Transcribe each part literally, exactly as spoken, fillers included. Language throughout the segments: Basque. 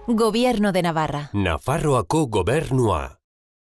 Gobierno de Navarra. Nafarroako Gobernua.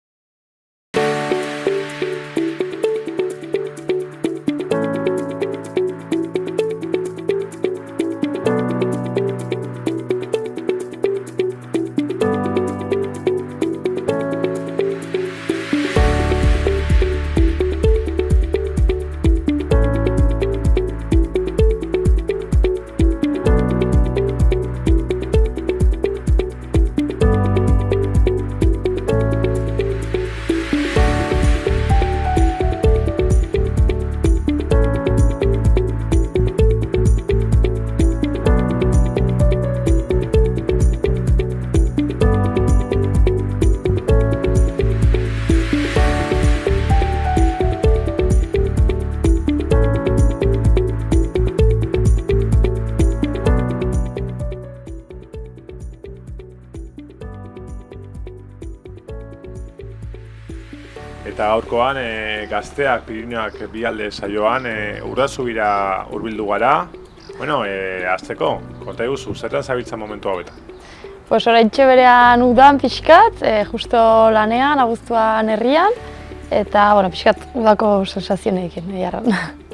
Eta gaurkoan e, gazteak Pirinioak bialde saioan e, Urdazubira hurbildu gara. Bueno, e, hasteko, konta eguzu, zertan zabiltzan momentu hauetan? Pues oraintxe berean udan pixkat, e, justo lanean, abuztuan herrian, eta bueno, pixkat udako sensazioneekin, egia erran.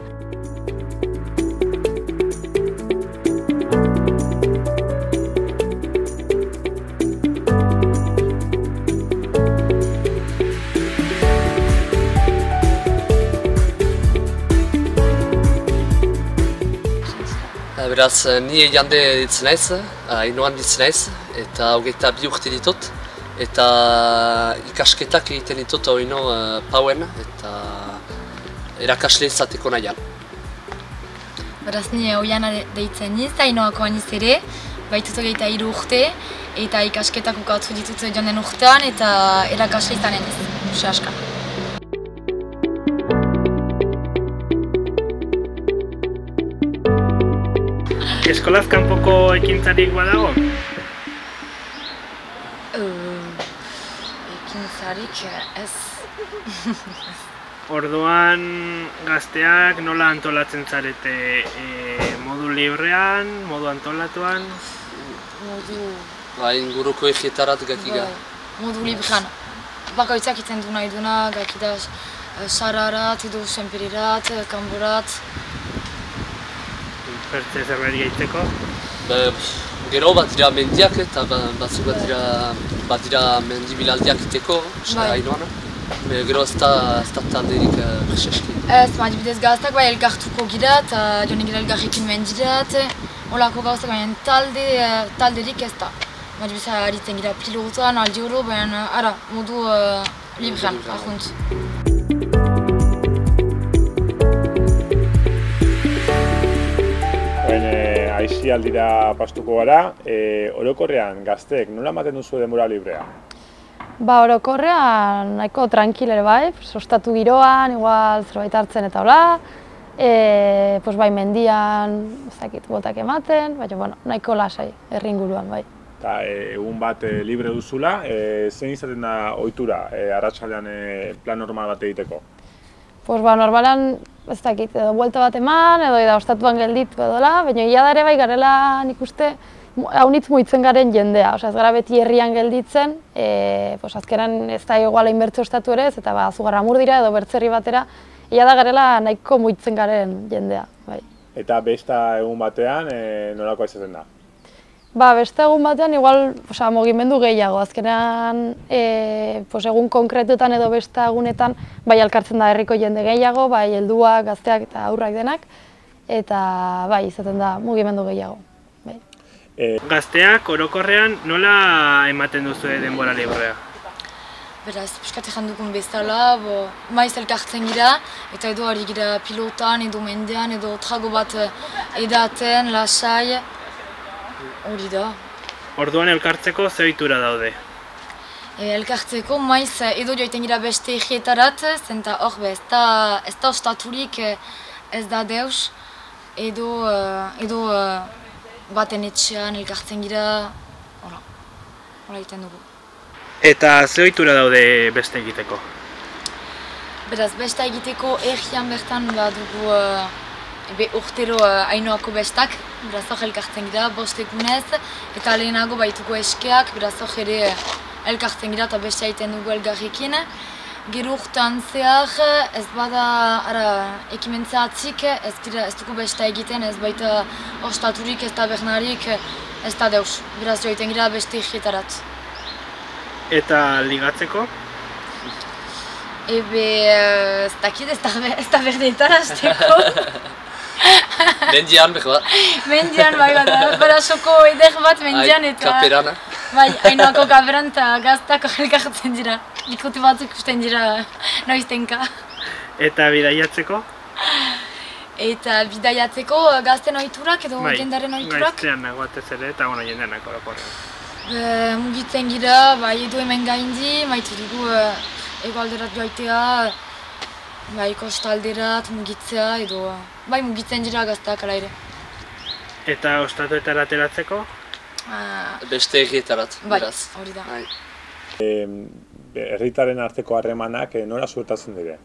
Beraz, ni jande ditzen naiz, Ainoan ditzen naiz, eta hogeita bi urte ditut, eta ikasketak egiten ditut oino uh, pauen, eta erakasle izateko nahian. Beraz, ni Oiana deitzen niz, Ainoako aniz ere, baitut hogeita hiru urte, eta ikasketak ukatu ditut joan den urtean, eta erakasle izanen niz, uste aska. Eskolaz kanpoko ekintzarik badago? Uh, ekintzarik ez. Orduan gazteak nola antolatzen zarete? E, modu librean, modu antolatuan? Modu... Ba, inguruko egietarat gakiga. Modu librean. Bakoitzak iten du nahi duna, gakida sararat, edo senperirat, kanborat. Bertze zerbait gehitzeko? Gero bat dira mendiak eta batzuk bat dira, bat dira mendibilaldiak iteko, Ainoan. Gero ez da talderik preseski. Ez, adibidez gaztak bai elkartuko gira eta joan gira elkarrekin mendirat. Olako gauzak baina talde, talderik ez da. Adibidez aritzen gira pilotan, aldi oro, baina ara, modu uh, librean, ahunt. Aisialdira pastuko gara, e, orokorrean gazteek nola ematen duzu denbora librea? Ba, orokorrean nahiko tranquil ere bai, sostatu giroan, igual zerbait hartzen eta hola, e, pues bai mendian, ez dakit, botak ematen, baina bueno, nahiko lasai, herri inguruan bai. Eta egun bat e, libre duzula, e, zein izaten da ohitura e, arratsaldean e, plan normal bat egiteko? Pues ba, normalan, ez dakit, edo buelta bat eman, edo eda ostatuan gelditu edola, baina ia da ere bai garela nik uste haunitz muitzen garen jendea. Osa, ez gara beti herrian gelditzen, e, pues azkeran ez da iguala inbertze ostatu ere ez, eta ba, Zugarramur dira edo bertzerri batera, ia da garela nahiko muitzen garen jendea. Bai. Eta besta egun batean, e, nolakoa izaten da? Ba, beste egun batean, igual, oza, mugimendu gehiago, azkenean e, pues, egun konkretuetan edo beste egunetan bai elkartzen da herriko jende gehiago, bai helduak, gazteak eta aurrak denak, eta bai, izaten da mugimendu gehiago. Bai. E... Gazteak orokorrean nola ematen duzu denbora librea? Beraz, piskat egin dugun bezala, bo, maiz elkartzen gira, eta edo ari gira pilotan, edo mendean, edo trago bat edaten, lasai. Hori da. Orduan elkartzeko ze ohitura daude? E, elkartzeko maiz edo joiten gira beste egietarat, zenta hor be, ez da, ez da ostaturik ez da deus, edo, edo baten etxean elkartzen gira, hola, hola egiten dugu. Eta ze ohitura daude beste egiteko? Beraz, beste egiteko errian bertan badugu uh, ebe urtero uh, Ainoako bestak, beraz hor elkartzen gira, bost egunez, eta lehenago baituko eskeak, beraz hor ere uh, elkartzen gira eta bestea egiten dugu elgarrekin. Gero urtean zehar, ez bada ara, ekimentzea atzik, ez, dira, ez dugu bestea egiten, ez baita ostaturik, ez da bernarik, ez da deus. Beraz joiten gira beste egietarat. Eta ligatzeko? Ebe, uh, ez dakit, ez da, ez da berdeetan hasteko. Mendian behar bat. Mendian, bai, bada, bada soko eder bat mendian eta... Kaperana. Bai, Ainoako kaperan eta gaztako elkartzen dira. Bikote batzuk usten dira noiztenka. Eta bidaiatzeko? Eta bidaiatzeko gazten ohiturak edo bai, jendaren ohiturak. Gaiztean nago atez ere eta bueno, jendeanak orokorrean. E, mugitzen gira, bai, edo hemen gaindi, maitu dugu e, egoalderat joaitea, bai, kostalderat mugitzea edo... Bai, mugitzen dira gazteak ala ere. Eta ostatuetara ateratzeko? Uh, Beste egietarat, bai, beraz. hori da. Bai. Herritarren arteko harremanak eh, nora suertatzen dire?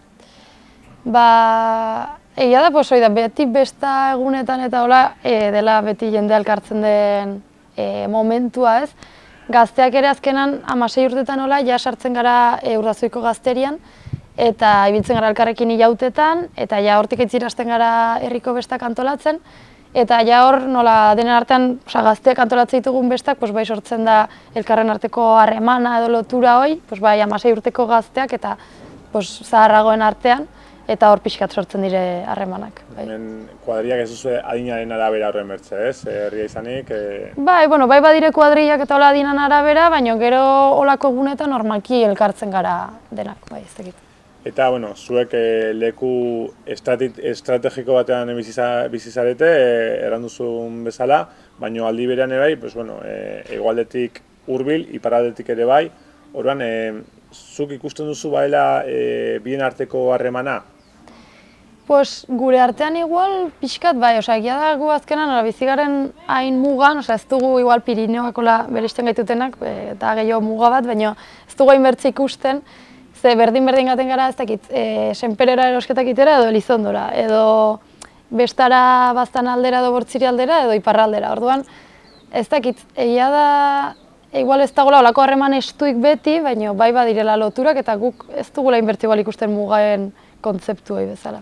Ba, egia da, pues, da, beti besta egunetan eta hola, e, dela beti jende elkartzen den e, momentua ez. Gazteak ere azkenan hamasei urtetan hola, ja sartzen gara e, Urdazuiko gazterian, eta ibiltzen gara elkarrekin ilautetan, eta ja hortik aitzirasten gara herriko bestak antolatzen, eta ja hor nola denen artean oza, gazteak antolatzen ditugun bestak, pues, bai sortzen da elkarren arteko harremana edo lotura hoi, pues, bai hamasei urteko gazteak eta pues, zaharragoen artean, eta hor pixkat sortzen dire harremanak. Bai. Hemen kuadriak ez duzu adinaren arabera horren bertze, ez? Herria izanik... E... Bai, bueno, bai badire kuadriak eta hola adinan arabera, baina gero holako egunetan normalki elkartzen gara denak, bai, ez dakit. Eta, bueno, zuek e, leku estrategiko batean bizizarete, e, erranduzun bezala, baina aldi berean ere bai, pues, bueno, e, hegoaldetik hurbil, iparraldetik ere bai, orduan, e, zuk ikusten duzu baela e, bien arteko harremana? Pues, gure artean igual pixkat bai, osea, egia da gu azkenan bizigaren hain mugan, osea, ez dugu igual Pirineoakola bereizten gaitutenak, e, eta gehiago muga bat, baina ez dugu hain bertze ikusten, ze berdin-berdin gaten gara ez dakit, e, senperera erosketak itera edo Elizondora, edo bestara baztan aldera edo bortziri aldera edo iparraldera. Orduan, ez dakit, egia da, igual ez dagoela olako harreman estuik beti, baina bai badirela loturak eta guk ez dugula inberti igual ikusten mugaen kontzeptu hori bezala.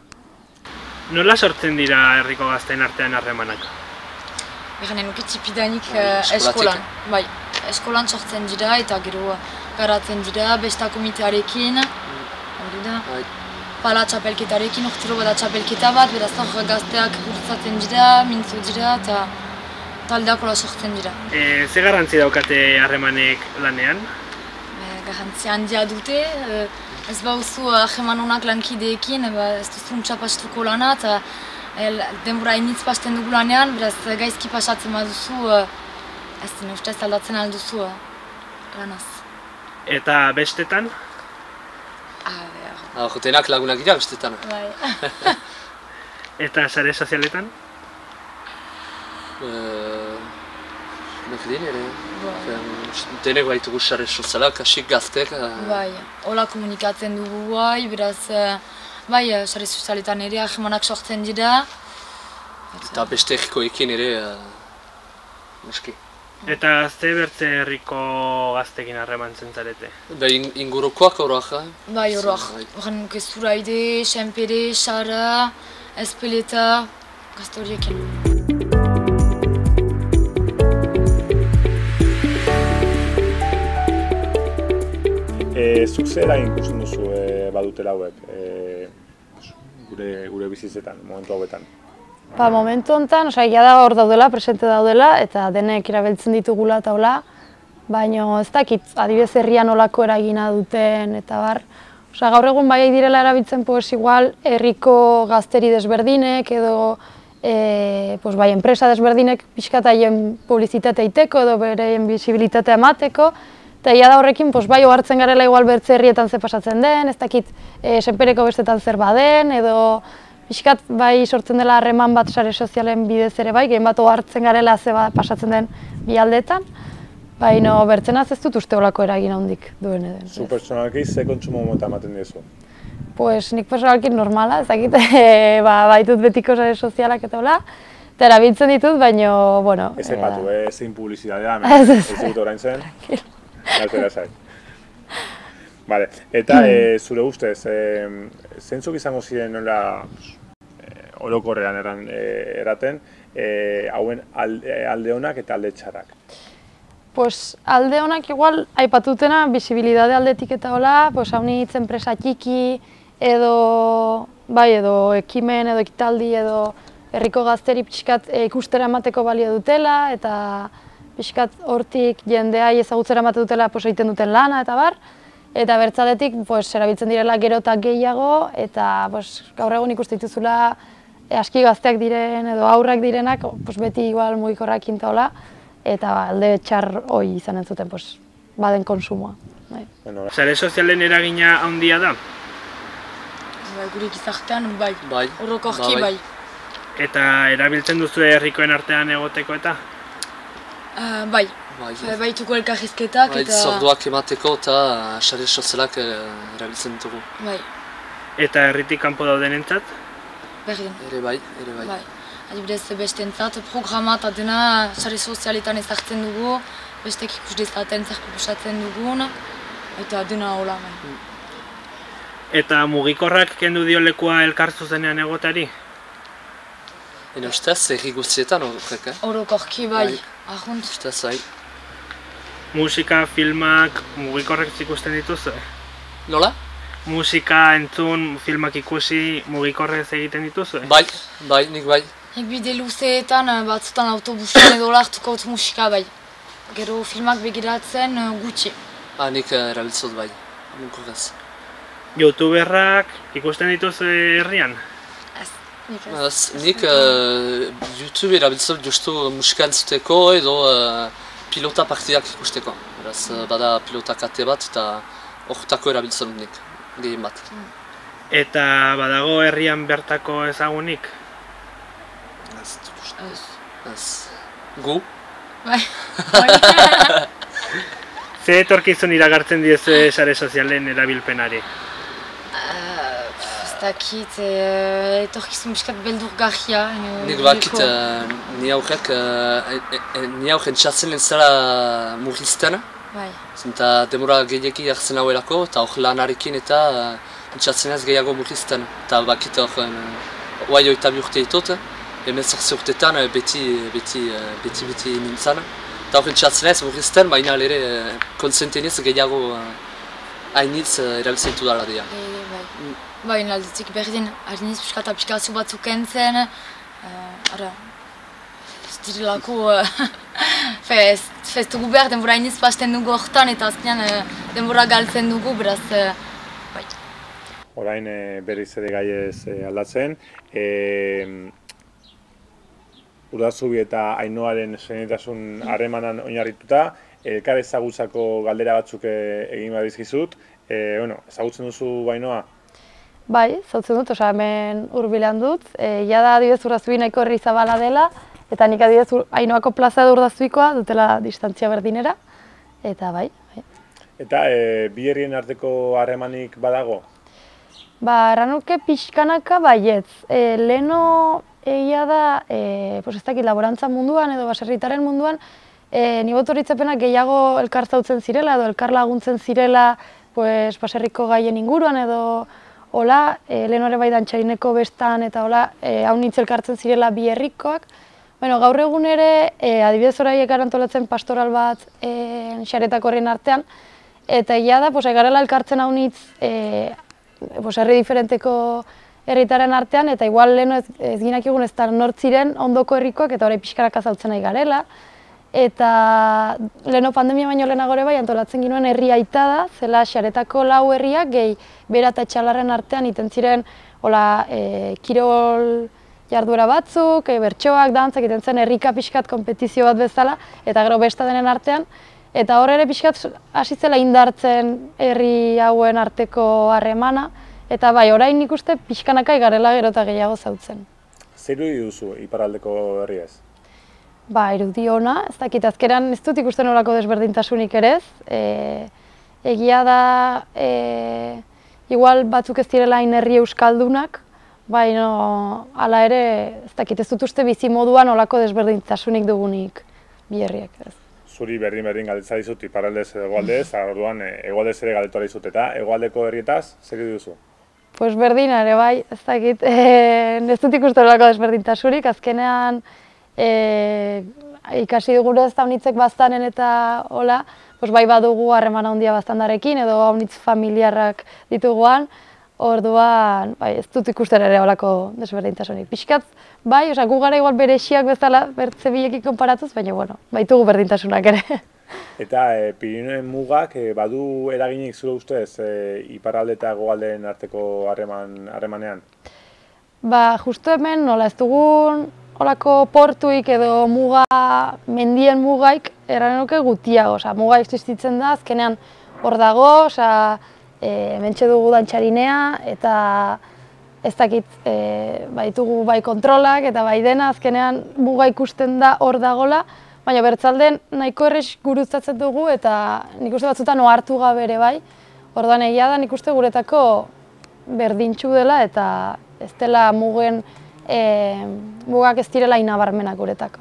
Nola sortzen dira herriko gazteen artean harremanak? Beganen ukitzipidanik Bai, uh, eskolan. eskolatik. Bai, eskolan sortzen dira eta gero garatzen dira besta komitearekin. Hori da. Bai. Pala txapelketarekin, urtero bada txapelketa bat, beraz hor gazteak gurtzatzen dira, mintzu dira eta taldeakola sortzen dira. E, ze garrantzi daukate harremanek lanean? E, garrantzi handia dute, e, ez bauzu harreman onak lankideekin, e, ez duzu txapastuko lana eta e, denbora initz pasten dugu lanean, beraz gaizki pasatzen baduzu, e, ez dine ustez aldatzen alduzu e, lanaz. Eta bestetan? Ah, Ah, jotenak lagunak dira bestetan. bai. Eta sare sozialetan? Nek din ere. Bai. Denek baitugu sare sozialak, kasik gaztek. Bai, hola komunikatzen dugu bai, beraz, e, bai, e, sare sozialetan ere harremanak sortzen dira. Eta beste herrikoekin ere, noski. Eta ze bertze herriko gaztekin harremantzen zarete? Be ingurukoak horiak. Bai, horiak. Horren nuke Zuraide, Senpere, Sara, Ezpeleta, gazte horiekin. E, zuk zer eragin ikusten duzu e, badutela hauek, e, gure, gure bizitzetan, momentu hauetan? Ba, momentu honetan, osea, egia da hor daudela, presente daudela, eta denek erabiltzen ditugula eta hola, baina ez dakit, adibidez herrian olako eragina duten eta bar. Osea, gaur egun bai direla erabiltzen, pues, igual, herriko gazteri desberdinek edo e, pues, bai, enpresa desberdinek pixkat haien publizitatea iteko edo bereien bisibilitatea emateko, eta egia da horrekin, pues, bai, ohartzen garela igual bertze herrietan ze pasatzen den, ez dakit, e, Senpereko bestetan zer baden, edo pixkat bai sortzen dela harreman bat sare sozialen bidez ere bai, gehien bat ohartzen garela ze pasatzen den bi aldeetan, baina bertzenaz ez dut uste olako eragin handik duen edo. Zu pertsonalki ze kontsumo mota ematen diezu? pues nik personalki normala, ez dakit, e, ba, baitut betiko sare sozialak eta hola, eta erabiltzen ditut, baina, bueno... Ez epatu, eh, ezin publizitatea, Ez, ez, ez dut orain zen. Nazera zait. Vale, eta e, zure ustez, e, zentzuk izango ziren nola e, orokorrean eran, e, eraten, e, hauen alde, alde onak eta alde txarrak? Pues alde honak igual, aipatutena, bisibilidade aldetik eta hola, pues haunitz enpresa txiki, edo, bai, edo ekimen, edo ekitaldi, edo herriko gazteri pixkat e, ikustera emateko balio dutela, eta pixkat hortik jendeai ezagutzera emate dutela pues, egiten duten lana eta bar, eta bertzaletik pues, erabiltzen direla gero eta gehiago, eta pues, gaur egun ikuste dituzula e, aski gazteak diren edo aurrak direnak, pues, beti igual mugikorrak intaola, eta alde txar hoi izanen zuten, pues, baden konsumoa. Bai. Bueno, Sare sozialen eragina handia da? Bai, gure gizartean, bai. Bai. Orokorki, Ba, bai. bai. Eta erabiltzen duzu herrikoen artean egoteko eta? Uh, bai. Bai, Bai, baituko elkarrizketak bai, eta... zorduak emateko eta sare sozialak eh, erabiltzen ditugu. Bai, Eta herritik kanpo daudenentzat? berdin. Ere bai, ere bai. Bai. Adibidez, bestentzat, programa eta dena sare sozialetan ezartzen dugu, bestek ikus dezaten zer proposatzen dugun, eta dena hola. Bai. Eta mugikorrak kendu dio lekua elkar zuzenean egotari? Ene ustez, herri guztietan horrek, eh? Orokorki, bai. Bai. Arrunt, Ustez, bai. Musika, filmak, mugikorrek ikusten dituzu? Nola? Musika, entzun, filmak ikusi, mugikorrez egiten dituzu? Bai, bai, nik bai. nik bide luzeetan, batzutan autobusan edo lartuko dut musika, bai. Gero filmak begiratzen uh, gutxi. Ah, nik eh, erabiltzot bai, mugikorrez. Youtuberrak ikusten dituzu herrian? Ez, nik ez. Ez, nik uh, YouTube erabiltzot justu musika entzuteko edo uh, pilota partidak ikusteko. Beraz, uh, bada pilota kate bat eta horretako erabiltzot nik, gehien bat. Eta badago herrian bertako ezagunik? Ez, Ez. ez. Gu? Bai. Bai. Ze etorkizun iragartzen diezu sare sozialen erabilpenari? Ez dakit, eh, etorkizun biskat beldurgarria. eno- Nik bakit, niko- uh, ni aurrek, uh, e, e, ni aurren txatzen entzela murrizten. Bai. Zenta demora gehiagi hartzen hauelako eta hor lanarekin eta uh, txatzen ez gehiago murrizten. Eta bakit hor, uh, oai oita bi urte ditut, hemen zortzi urtetan uh, beti, beti, uh, beti, beti nintzen. Eta horren txatzen ez murrizten, baina ere uh, kontzenteniz gehiago uh, hainitz uh, erabiltzen dudala dira. Bai, bai. Bai, aldetik berdin, harinez piskat aplikazio batzuk entzen, uh, ara, ez direlako, uh, fe, ez, fe, ez dugu behar denbora hainez pasten dugu hortan eta azkenean uh, denbora galtzen dugu, beraz, uh, bai. Orain e, berriz ere gaiez e, aldatzen. E, Urdazubi eta Ainoaren senetasun harremanan oinarrituta, elkar ezagutzako galdera batzuk e, egin badizkizut. E, bueno, ezagutzen duzu Ainoa? Bai, zautzen dut, osea, hemen hurbilan dut. E, ja da adibidez Urdazubi nahiko herri zabala dela, eta nik adibidez Ur- Ainoako plaza edo Urdazubikoa dutela distantzia berdinera, eta bai. bai. Eta e, bi herrien arteko harremanik badago? Ba, erranuke pixkanaka baietz. E, leheno egia da, e, pues ez dakit, laborantza munduan edo baserritaren munduan, e, ni botoritzepenak gehiago elkar zautzen zirela edo elkar laguntzen zirela pues, baserriko gaien inguruan edo hola, e, leheno ere bai dantxarineko bestan eta hola, e, haunitz elkartzen zirela bi herrikoak. Bueno, gaur egun ere, e, adibidez horaiek antolatzen pastoral bat e, xaretako horren artean, eta egia da, pues, garela elkartzen haunitz e, pues, herri diferenteko herritaren artean, eta igual leheno ez, ez ginak egun ez da nortziren ondoko herrikoak, eta orain pixkarak azaltzen nahi garela. Eta leheno pandemia baino lehenago ere bai antolatzen ginuen herri aita da, zela xaretako lau herriak gehi bera eta etxalarren artean iten ziren hola, e, kirol jarduera batzuk, e, bertsoak, dantzak iten zen herrika pixkat konpetizio bat bezala, eta gero besta denen artean. Eta hor ere pixkat hasi zela indartzen herri hauen arteko harremana, eta bai, orain nik uste pixkanaka garela gero eta gehiago zautzen. Zer irudi duzu iparraldeko herriez? Ba, irudi ona, ez dakit, azkeran ez dut ikusten horako desberdintasunik ere ez. E, egia da, e, igual batzuk ez direla hain herri euskaldunak, baina hala ere, ez dakit, ez dut uste bizi moduan olako desberdintasunik dugunik bi herriak. Ez. Zuri berdin-berdin galdetza dizut iparraldez edo hegoaldez, orduan hegoaldez ere galdetu dizut eta hegoaldeko herrietaz zer duzu? Pues berdina ere bai, ez dakit, e, ez dut ikusten olako desberdintasunik, azkenean e, ikasi dugure ez da unitzek baztanen eta hola, pues bai badugu harreman handia baztandarekin edo unitz familiarrak dituguan, orduan bai, ez dut ikusten ere olako desberdintasunik. Pixkat, bai, oza, gu gara igual berexiak bezala bertze bilekin konparatuz, baina bueno, baitugu berdintasunak ere. Eta e, Pirinioen mugak e, badu eraginik zure ustez e, iparralde eta hegoaldeen arteko harreman harremanean? Ba, justu hemen nola ez dugun olako portuik edo muga, mendien mugaik erranenuke gutiago, oza, muga existitzen da, azkenean hor dago, oza, e, mentxe dugu dantxarinea eta ez dakit, e, baitugu bai kontrolak eta bai dena, azkenean muga ikusten da hor dagola, baina bertzalden nahiko errex gurutzatzen dugu eta nik uste batzutan ohartu gabe ere bai. Orduan egia da nik uste guretako berdintxu dela eta ez dela mugen e, mugak ez direla inabarmenak guretako.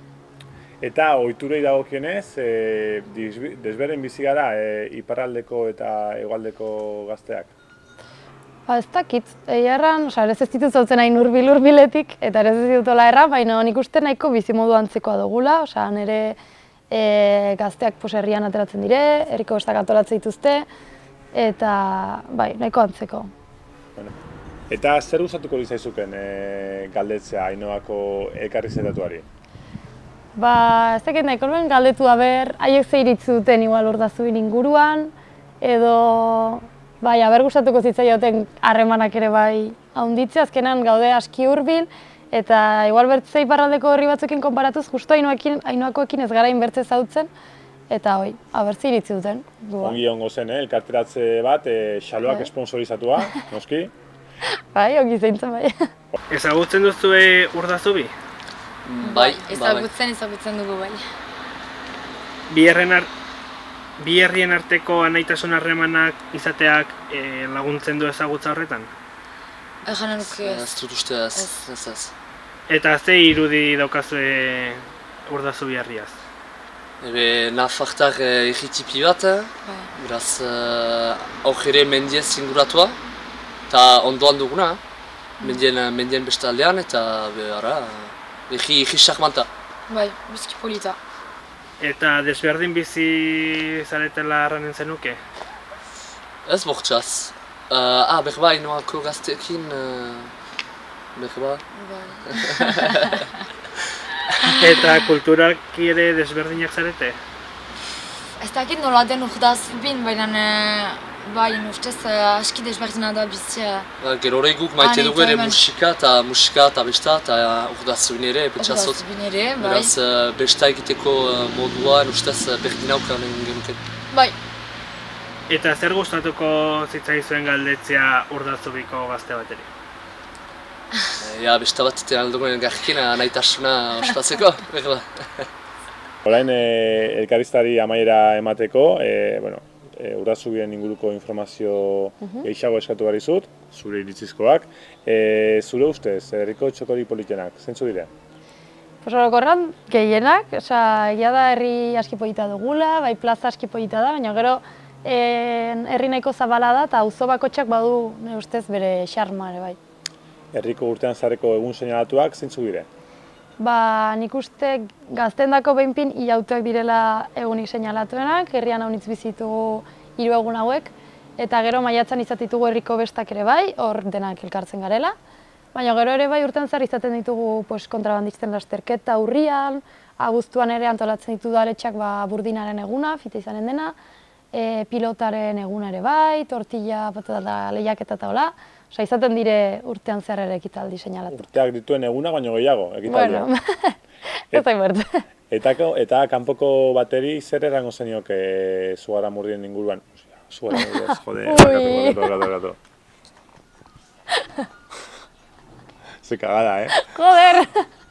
Eta ohiturei dagokionez, e, desberdin bizi gara e, iparraldeko eta hegoaldeko gazteak? Ba, ez dakit, egia erran, oza, ez ez ditut zautzen hain urbil-urbiletik, eta ez ez ditutola erran, baina nik uste nahiko bizimodu antzekoa dugula, oza, nire e, gazteak pos, herrian ateratzen dire, herriko bestak antolatzen dituzte, eta bai, nahiko antzeko. Bueno. Eta zer gustatuko dizaizuken e, galdetzea Ainhoako elkarri zeratuari? Ba, ez dakit nahiko nuen galdetu haber, haiek ze iritzi duten igual Urdazubin inguruan, edo bai, haber gustatuko zitzaioten harremanak ere bai haunditzea, azkenan gaude aski hurbil, eta igual bertze iparraldeko herri batzuekin konparatuz, justu Ainhoakoekin ez gara inbertze zautzen, eta hoi, abertzi iritzi duten. Ongi ongo zen, eh? Elkarteratze bat, e, xaloak bai. Esponsorizatua, noski? Bai, ongi zeintzen bai. Ezagutzen duzue Urdazubi? Bai, ezagutzen ezagutzen dugu bai. Bi herren Bi herrien arteko anaitasun harremanak izateak e, laguntzen du ezagutza horretan? Egan nuke ez. Ez dut uste ez, ez ez. Eta ze irudi daukazue Urdazubi herriaz? Ebe, Nafartar erritipi bat, beraz hor ere mendiez inguratua, eta ondoan duguna, mendien, mendien bestaldean, eta behar, erri sarmanta. Bai, bizki polita. Eta desberdin bizi zaretela harranen zenuke? Ez bortxaz. Uh, ah, berba, Ainhoako gazteekin, uh, berba. Bai. Eta kulturak ere desberdinak zarete? Ez dakit nola den Urdazubin, baina bai, ustez aski desberdina da bizia. Gero hori guk maite dugu ere musika eta musika eta besta eta Urdazubin ere, pentsazot. Urdazubin ere, bai. Beraz, besta egiteko moduan ustez berdina ukanen genuken. Bai. Eta zer gustatuko zitzaizuen galdetzea Urdazubiko gazte bateri? Ja, besta bat iten aldugun garkina nahitasuna ospatzeko, berba. Orain elkarriztari amaiera emateko, e, bueno, e, Urdazubien inguruko informazio uh-huh. gehiago eskatu behar dizut, zure iritzizkoak. E, zure ustez, herriko txokori politenak, zeintzu dira? Pues orokorran gehienak, oza, egia da herri aski polita dugula, bai plaza aski polita da, baina gero e, herri nahiko zabala da eta auzo bakotxak badu, nire ustez, bere xarma ere bai. Herriko urtean zareko egun seinalatuak zeintzu dire? Ba, nik uste gaztendako behinpin ilautuak direla egunik seinalatuenak, herrian haunitz bizitugu hiru egun hauek, eta gero maiatzan izatitugu herriko bestak ere bai, hor denak elkartzen garela. Baina gero ere bai urtean zar izaten ditugu pues, kontrabandisten lasterketa urrian, abuztuan ere antolatzen ditu daletxak ba, burdinaren eguna, fita izanen dena, e, pilotaren eguna ere bai, tortilla, patata, lehiaketa eta hola. Osa, izaten dire urtean zehar ere ekitaldi seinalatu. Urteak dituen eguna baino gehiago, ekitaldia. Bueno, ez da ibert. Eta, eta kanpoko bateri zer erango zenioke Zugarra Murdien inguruan? Zugarra Murdien, jode, bakatu, bakatu, bakatu. Ze cagada, eh? Joder!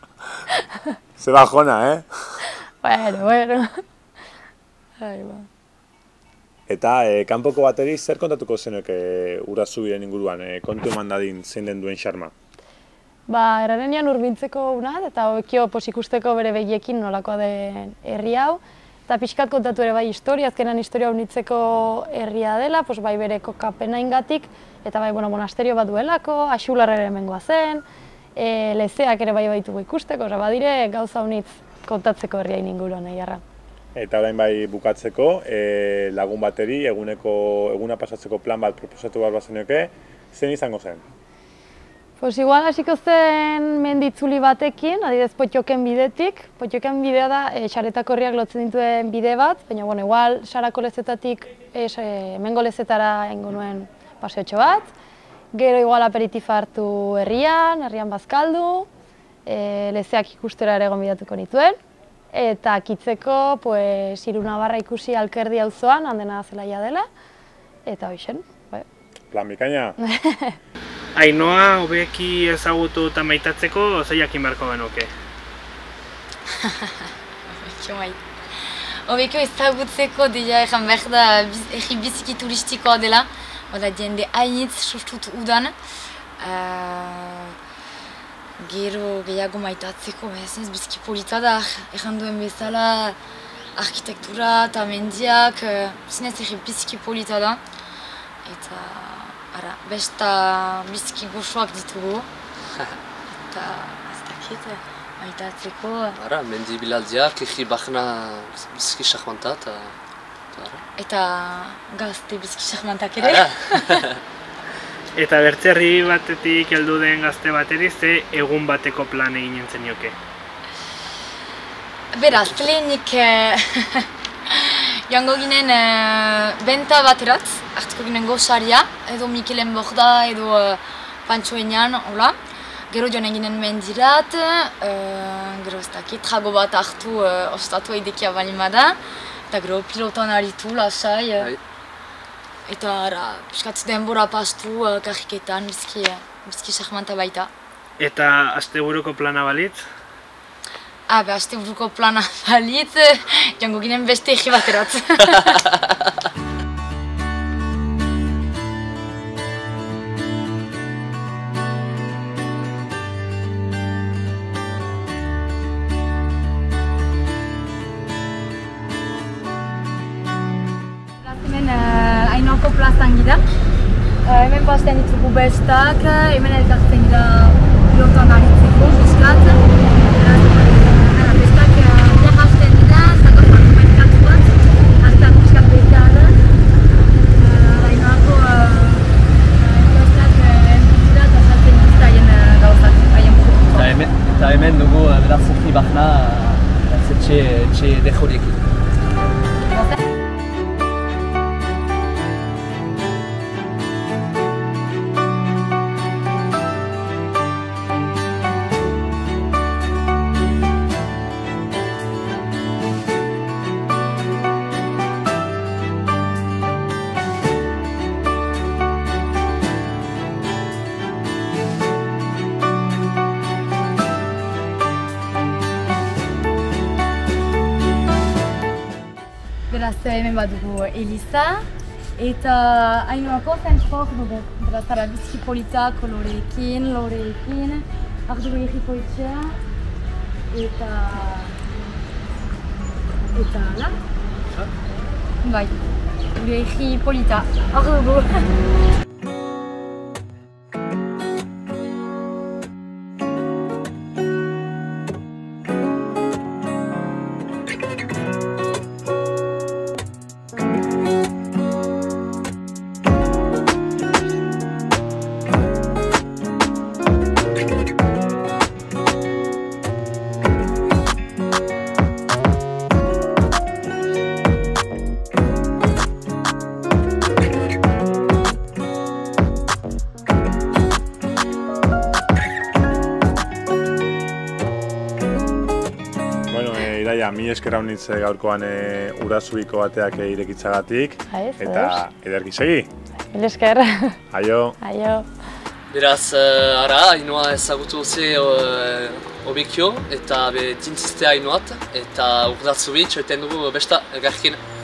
Ze bajona, eh? Bueno, bueno. Ai, ba. Eta e, kanpoko bateri zer kontatuko zenuke Urdazubiren inguruan, e, kontu eman dadin zein den duen xarma? Ba, errarenean hurbiltzeko unat, eta hobekio pos ikusteko bere begiekin nolakoa den herri hau. Eta pixkat kontatu ere bai historia, azkenan historia unitzeko herria dela, pos bai bere kokapenaingatik, eta bai bueno, monasterio bat duelako, Axularra ere hemengoa zen, e, lezeak ere bai baitugu ikusteko, oza, badire gauza unitz kontatzeko herriain inguruan nahi arra. Eta orain bai bukatzeko, e, lagun bateri eguneko, eguna pasatzeko plan bat proposatu behar bazenioke, zein izango zen? Pues igual hasiko zen menditzuli batekin, adidez Potjoken bidetik. Potjoken bidea da e, Xaretako herriak lotzen dituen bide bat, baina bueno, igual Sarako lezetatik es, e, hemengo lezetara egingo nuen paseotxo bat. Gero igual aperitifa hartu herrian, herrian bazkaldu, e, lezeak ikustera ere gonbidatuko nituen. Eta kitzeko, pues, Irunabarra ikusi Alkerdi auzoan, handena zelaia dela, eta hoixen. Bai. Plan bikaina? Ainhoa hobeki ezagutu eta maitatzeko zeiakin beharko genuke? Hobekio ezagutzeko deia egan behar da erri biziki turistikoa dela, bada jende hainitz sustut udan. Gero gehiago maitatzeko, ez biziki polita da, egan duen bezala arkitektura eta mendiak, zinez erri biziki polita da. Eta ara, besta biziki goxoak ditugu, eta ez dakit, maitatzeko. Ara, mendi bilaldiak, egi bahna biziki xahmantat. Eta gazte biziki xahmantak ere. Eta bertzerri batetik heldu den gazte bateri, ze egun bateko plan eginen zenioke? Beraz, lehenik joango ginen benta baterat, hartuko ginen goxaria, edo Mikelen Borda, edo Pantxoenean, hola. Gero joan ginen mendirat, gero ez dakit, trago bat hartu ostatu eidekia balimada, eta gero pilotan aritu, lasai. Eta ara, piskat denbora pastu, karriketan, bizki, bizki xahmanta baita. Eta asteburuko plana balitz? Ah, be, asteburuko plana balitz, joango ginen beste egi baterat. Ainhoako plazan gira. Hemen pasten ditugu bestak, hemen elkartzen gira pilotan aritzeko, beskat. Bestak biak hasten dira, zako zako merkatu bat, hartan beskat behitara. Ainhoako bestak entzira eta saltzen dituzta haien gauzak, haien produktu. Eta hemen dugu beraz zerri bahna etxe dejoriekin. Beraz, hemen badugu Eliza, eta Ainhoako zentrok dugu. Beraz, ara bizki polita, koloreekin, loreekin, ardugu egiko etxea, eta... eta ala. Bai, gure egi polita, ardugu. Mi esker haunitz gaurkoan Urasubiko bateak irekitzagatik, eta ederki segi. Mil esker. Aio. Aio. Beraz, ara, Ainhoa ezagutu ze hobekio, eta tintziztea Ainhoat, eta Urdazubi txoiten dugu besta elgarrekin.